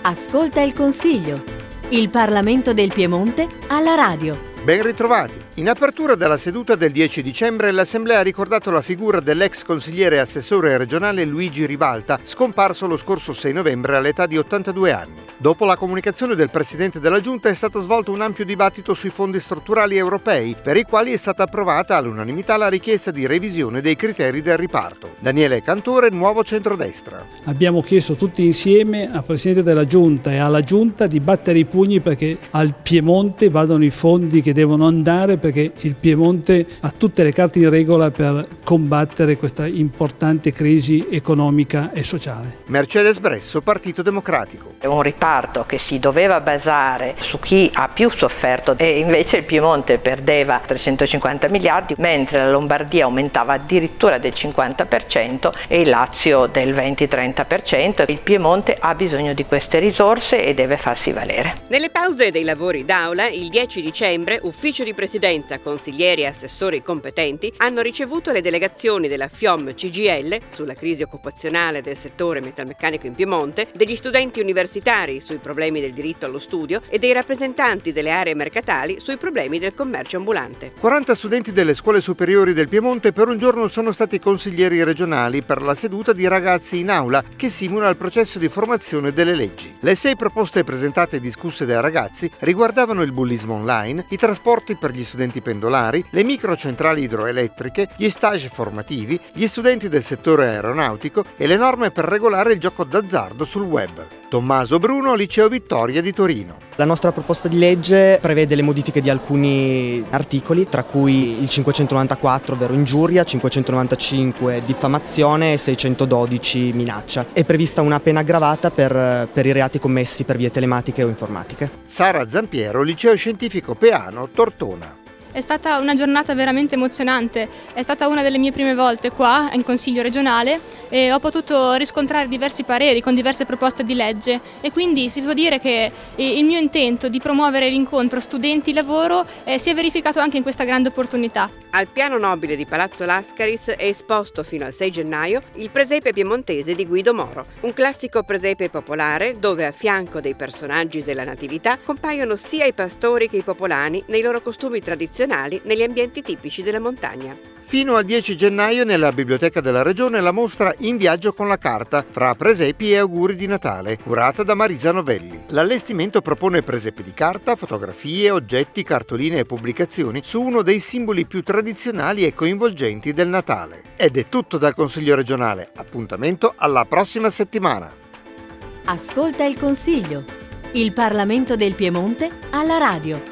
Ascolta il Consiglio. Il Parlamento del Piemonte alla radio. Ben ritrovati. In apertura della seduta del 10 dicembre l'Assemblea ha ricordato la figura dell'ex consigliere e assessore regionale Luigi Rivalta, scomparso lo scorso 6 novembre all'età di 82 anni. Dopo la comunicazione del Presidente della Giunta è stato svolto un ampio dibattito sui fondi strutturali europei, per i quali è stata approvata all'unanimità la richiesta di revisione dei criteri del riparto. Daniele Cantore, Nuovo Centrodestra. Abbiamo chiesto tutti insieme al Presidente della Giunta e alla Giunta di battere i pugni perché al Piemonte vadano i fondi che devono andare, perché il Piemonte ha tutte le carte in regola per combattere questa importante crisi economica e sociale. Mercedes Bresso, Partito Democratico. È un riparto che si doveva basare su chi ha più sofferto e invece il Piemonte perdeva 350 miliardi, mentre la Lombardia aumentava addirittura del 50% e il Lazio del 20-30%. Il Piemonte ha bisogno di queste risorse e deve farsi valere. Nelle pause dei lavori d'Aula, il 10 dicembre, Ufficio di Presidenza, consiglieri e assessori competenti hanno ricevuto le delegazioni della FIOM CGIL sulla crisi occupazionale del settore metalmeccanico in Piemonte, degli studenti universitari sui problemi del diritto allo studio e dei rappresentanti delle aree mercatali sui problemi del commercio ambulante. 40 studenti delle scuole superiori del Piemonte per un giorno sono stati consiglieri regionali per la seduta di Ragazzi in Aula, che simula il processo di formazione delle leggi. Le 6 proposte presentate e discusse dai ragazzi riguardavano il bullismo online, i trasporti per gli studenti pendolari, le microcentrali idroelettriche, gli stage formativi, gli studenti del settore aeronautico e le norme per regolare il gioco d'azzardo sul web. Tommaso Bruno, Liceo Vittoria di Torino. La nostra proposta di legge prevede le modifiche di alcuni articoli, tra cui il 594, ovvero ingiuria, 595 diffamazione e 612 minaccia. È prevista una pena aggravata per i reati commessi per vie telematiche o informatiche. Sara Zampiero, Liceo Scientifico Peano, Tortona. È stata una giornata veramente emozionante, è stata una delle mie prime volte qua in Consiglio regionale e ho potuto riscontrare diversi pareri con diverse proposte di legge e quindi si può dire che il mio intento di promuovere l'incontro studenti-lavoro si è verificato anche in questa grande opportunità. Al piano nobile di Palazzo Lascaris è esposto fino al 6 gennaio il presepe piemontese di Guido Moro, un classico presepe popolare dove a fianco dei personaggi della Natività compaiono sia i pastori che i popolani nei loro costumi tradizionali negli ambienti tipici della montagna. Fino al 10 gennaio nella Biblioteca della Regione la mostra In viaggio con la carta, fra presepi e auguri di Natale, curata da Marisa Novelli. L'allestimento propone presepi di carta, fotografie, oggetti, cartoline e pubblicazioni su uno dei simboli più tradizionali e coinvolgenti del Natale. Ed è tutto dal Consiglio regionale. Appuntamento alla prossima settimana. Ascolta il Consiglio. Il Parlamento del Piemonte alla radio.